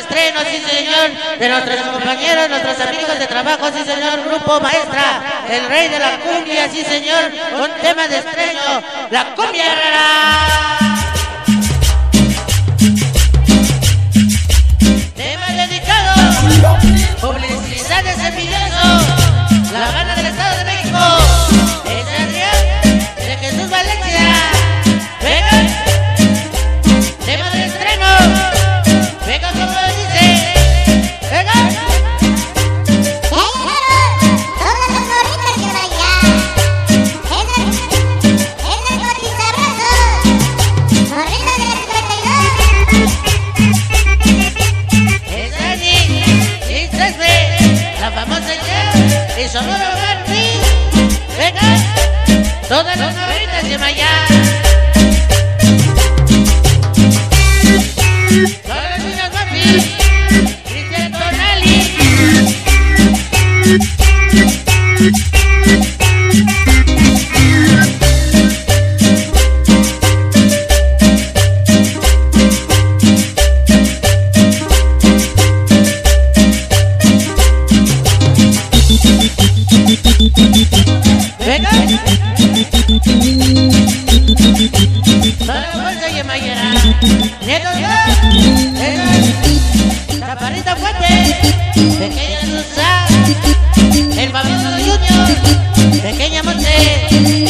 estreno, sí señor, de nuestros compañeros, nuestros amigos de trabajo, sí señor, Grupo Maestra, el rey de la cumbia, sí señor, con tema de estreno, la cumbia herrera. Tema dedicado, publicidades envidioso, la banda del Estado de México, es Adrián de Jesús Valencia. Venga, tema de estreno, venga como dice, venga. La famosa ya, y Sonora Martín, venga, todas las novelitas de Maya, todas las niñas Martín, Cristian Tonali, venga, toda la bolsa y Mayera, negros, Chaparrita Fuerte, pequeña Susa, el famoso Junior, pequeña Monte,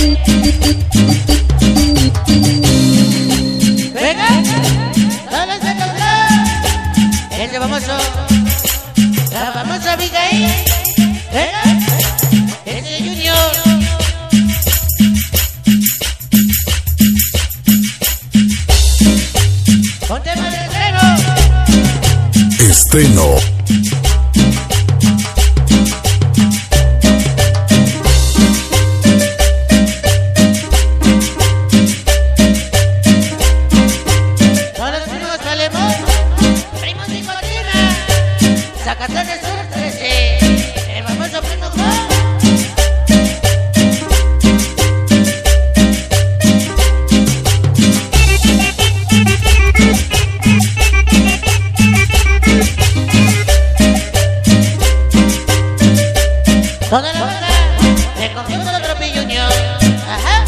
venga, todos los de ese famoso, la famosa Abigail, venga, ese Junior. Con tema de estreno. Todos los primos Salemos, primos de Cotina, Zacatán del Sur 13, el famoso primo Juan. Toda la banda de conjunto de Tropi Junior. Ajá.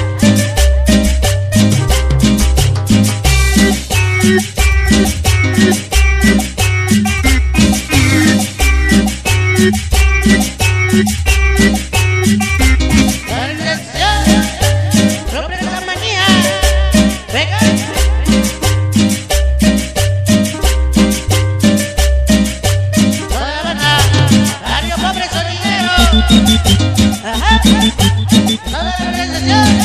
Organización, sorpresa manía. Venga. Toda la banda, barrio pobre sonidero. Ajá. Toda la organización,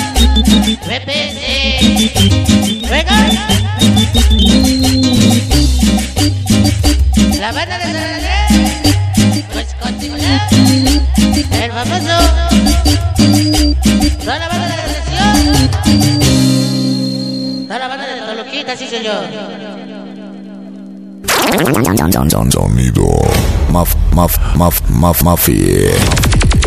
PPC. Venga. La banda de San Andrés, pues continuar. El famoso, toda la banda de la sesión, toda la banda de Toluquita, sí señor. Sonido Mafia.